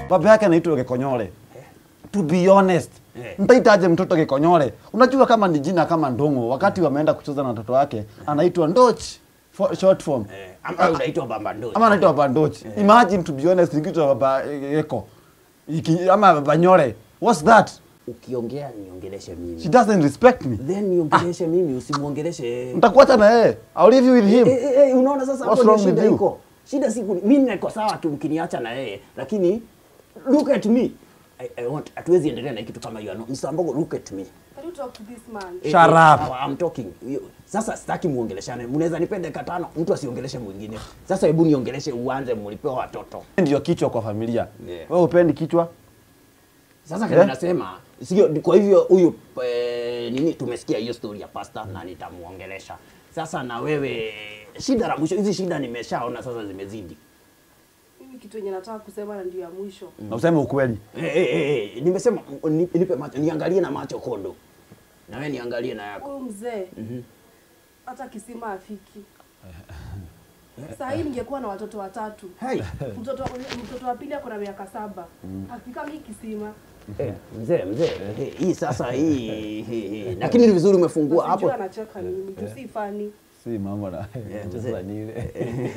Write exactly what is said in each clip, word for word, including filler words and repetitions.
Baba yake anaitwa Gekonyole. To be honest, nitaitaje mtoto Gekonyole? Unajua kama ni jina kama Ndongo, wakati wameenda kucheza na watoto wake, anaitwa Ndoch, for, short form. Eh, ama unaitwa Baba Ndoch. Ama anaitwa Baba Ndoch. Imagine, to be honest, nikiitwa Baba Eko. Ama Baba Nyore. What's that? Ukiongea niongeleshe mimi. She doesn't respect me. Then niongeleshe mimi, usimuongeleshe. Nitakuacha na yeye. I'll leave you with him. Eh, eh, eh, unaona sasa hapo ndio shida iko. Shida siku mimi niko sawa tu mkiniacha na yeye, lakini look at me. I, I want hatuwezi endelea na kitu kama hiyo. Mister Mbogo, look at me. Can you talk to this man? Eh, Shut eh, up. I'm talking. Sasa sitaki muongeleshane. Mnaweza nipende dakika tano, mtu asiongeleshe mwingine. Sasa hebu niongeleshe uanze mlipewa watoto. Ndio kichwa kwa familia. Yeah. Wewe upendi kichwa? Sasa kama nasema sio, kwa hivyo huyu e, nini tumesikia hiyo story ya pastor na nitamuongelesha. Sasa na wewe shida la mwisho, hizi shida nimeshaona sasa zimezidi. Mimi kitu yenye nataka kusema na ndio ya mwisho. Na useme ukweli. Eh eh eh nimesema nipe macho, niangalie na macho kondo. Na wewe niangalie na yako. Huyu mzee. Mhm. Hata kisima afiki. Sasa hii ningekuwa na watoto watatu. Hey. Mtoto mtoto wa pili ako na miaka saba. Afika mimi kisima. Eh, mzee mzee eh, hii sasa hii lakini ni vizuri umefungua hapo. Unajua anacheka nini? Si funny. Si mambo na sasa ni ile.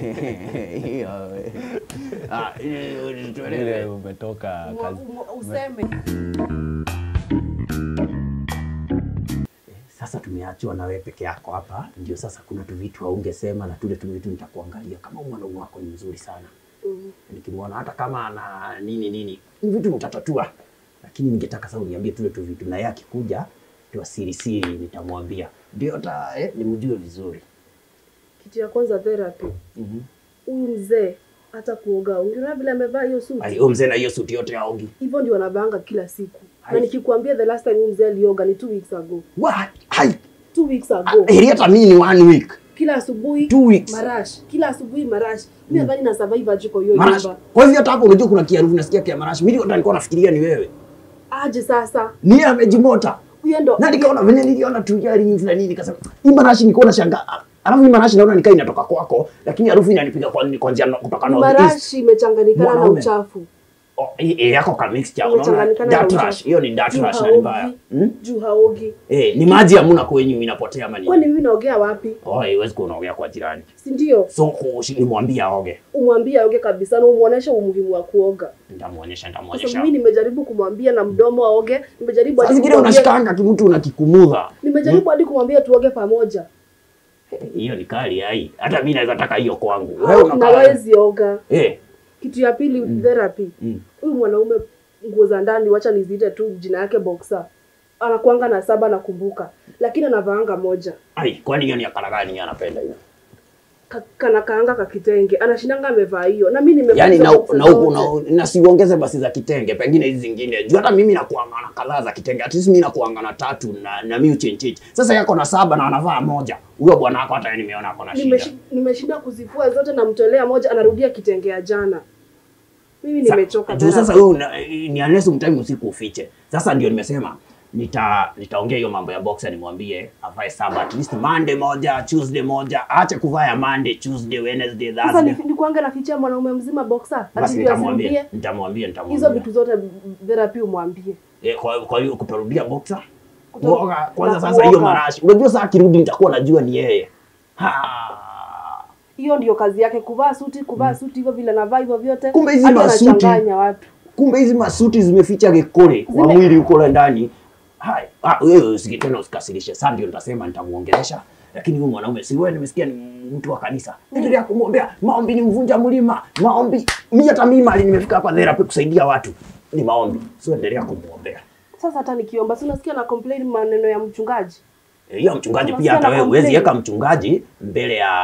Ah, ile umetoka kazi. Useme. Sasa tumeachwa na wewe peke yako hapa, ndio sasa kuna tu vitu haungesema na tule tu vitu nitakuangalia kama mwanaume wako ni mzuri sana. Mhm. Nikimwona hata kama ana nini nini, ni vitu mtatatua. Lakini ningetaka sasa uniambie tule tu vitu na yeye akikuja tu siri siri nitamwambia. Ndio hata eh, nimjue vizuri. Kitu ya kwanza therapy. Mhm. Huyu mzee hata kuoga. Unaona vile amevaa hiyo suti? Ai, huyo mzee na hiyo suti yote haogi. Hivyo ndio anabanga kila siku. Na nikikwambia the last time huyu mzee alioga ni two weeks ago. What? Hai. two weeks ago. Eh, hata mimi ni one week. Kila asubuhi two weeks. Marash. Kila asubuhi marash. Mimi nadhani na survive aje kwa hiyo nyumba. Kwa hivyo hata hapo unajua kuna kiarufu nasikia kia marash. Mimi ndio nilikuwa nafikiria ni wewe. Aje sasa. Ni amejimota. Huyo ndo. Na nikaona venye niliona tu yari hivi na nini nikasema, hii marashi niko na shangaa. Alafu hii marashi naona nikaa inatoka kwako, lakini harufu inanipiga kwa nini kwanza kutoka na marashi imechanganyikana na uchafu. Oh, hii yako ka mixture unaona? Datrash, hiyo ni datrash na mbaya. Juu haogi. Eh, ni maji hamuna kwenyu inapotea mani. Kwani mimi naogea wapi? Oh, haiwezi kunaogea kwa jirani. Si ndio? So nimwambie aoge. Umwambie aoge kabisa na umuoneshe umuhimu wa kuoga. Nitamuonyesha, nitamuonyesha. Sasa mimi nimejaribu kumwambia na mdomo aoge, nimejaribu hadi kumwambia. Sasa unashikanga kimtu unakikumuza. Nimejaribu hadi kumwambia tuoge pamoja. Hiyo ni kali hai. Hata mimi naweza taka hiyo kwangu. Wewe unaweza oga. Eh. Kitu ya pili mm. therapy. Huyu mm. mwanaume nguo za ndani wacha niziite tu jina yake boxer. Anakuanga na saba nakumbuka. Lakini anavaanga moja. Ai, kwani hiyo ni akala gani anapenda hiyo? Kana kaanga ka kitenge. Anashindanga amevaa hiyo. Na mimi nimevaa. Yaani na na huko na, na siongeze basi za kitenge, pengine hizi zingine. Juu hata mimi nakuanga na kadhaa za kitenge. At least mimi nakuanga na tatu na na mimi uchencheche. Sasa yako na saba na anavaa moja. Huyo bwana wako hata yeye nimeona ako na shida. Nimeshinda kuzifua zote na mtolea moja anarudia kitenge ya jana. Mimi nimechoka juu sasa huyu ni unless umtime usiku ufiche. Sasa ndio nimesema nita nitaongea hiyo mambo ya boxer nimwambie avae saba at least Monday moja, Tuesday moja, acha kuvaa Monday, Tuesday, Wednesday, Thursday. Sasa ni kuanga naficha mwanaume mzima boxer. Basi nitamwambia, nitamwambia, nitamwambia. Hizo vitu zote therapy umwambie. Eh, kwa kwa hiyo kuparudia boxer? Kuoga kwanza sasa hiyo marashi. Unajua sasa akirudi nitakuwa najua ni yeye. Ha. Hiyo ndio kazi yake kuvaa suti, kuvaa mm. suti hivyo vile anavaa hivyo vyote. Kumbe hizi masuti watu. Kumbe hizi masuti zimeficha gekole kwa mwili uko ndani. Hai, ah wewe usikitena usikasirishe. Sasa ndio nitasema nitamuongelesha. Lakini huyu mwanaume si wewe nimesikia ni mtu wa kanisa. Endelea mm. kumwombea. Maombi ni mvunja mlima. Maombi. Mimi hata mimi mali nimefika hapa therapy kusaidia watu. Ni maombi. Sio endelea kumwombea. Sasa hata nikiomba si unasikia na complain maneno ya mchungaji. Hiyo mchungaji pia hata wewe uwezi weka mchungaji mbele ya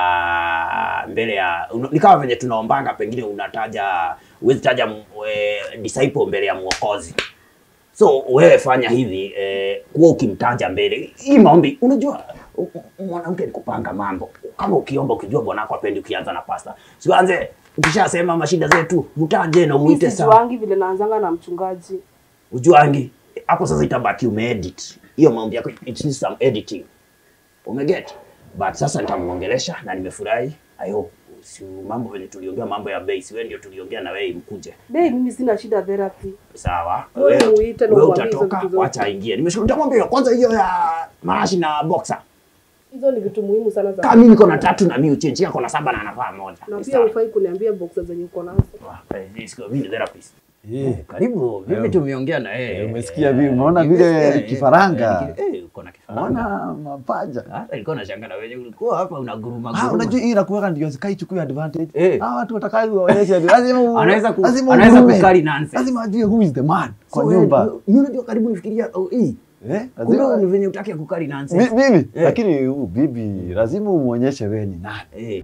mbele ya ni kama venye tunaombanga pengine unataja uwezi taja e, disciple mbele ya mwokozi. So wewe fanya hivi eh, kuwa ukimtaja mbele. Hii maombi unajua mwanamke ni kupanga mambo. Kama ukiomba ukijua bwana wako apendi ukianza na pastor. Sianze ukishasema mashida zetu mtaje na muite sawa. Ujuangi vile naanzanga na mchungaji. Ujuangi hapo sasa itabaki umeedit. Hiyo maombi yako it needs some editing. Umeget? But sasa nitamuongelesha na nimefurahi. I hope si mambo vile tuliongea mambo ya base, wewe ndio tuliongea na wewe mkuje. Bei mimi sina shida therapy. Sawa. Wewe muite na wewe umwambie utatoka, acha aingie. Nimeshukuru nitamwambia kwanza hiyo ya marashi na boxer. Hizo ni vitu muhimu sana za. Kama mimi niko na tatu na mimi uchenji yako na saba na anavaa moja. Na pia ufai kuniambia boxer zenye uko nazo. Eh, siko mimi ni therapist. Eh, Karibu, vipi tumeongea na yeye. Umesikia vipi? Umeona vile kifaranga? Eh, uko na kifaranga. Unaona mapaja. Hata ilikuwa nashangaa na wewe ulikuwa hapa unaguruma Ah, guruma. unajua hii inakuweka ndio zikai chukue advantage. Eh. Ah, watu watakaji waonyeshe lazima Anaweza ku- lazima anaweza ugurume. kukari nonsense. Lazima ajue who is the man kwa So, nyumba. eh, Yule ndio karibu nifikiria oh hii. Eh, Kumbe lazima ni venye utaki kukari nonsense. Mi- mimi Eh. lakini huyu bibi lazima umuonyeshe wewe ni nani. Eh.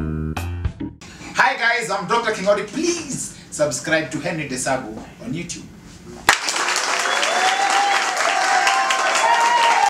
Hi guys, I'm Doctor Kingori. Please subscribe to Henry Desagu on YouTube.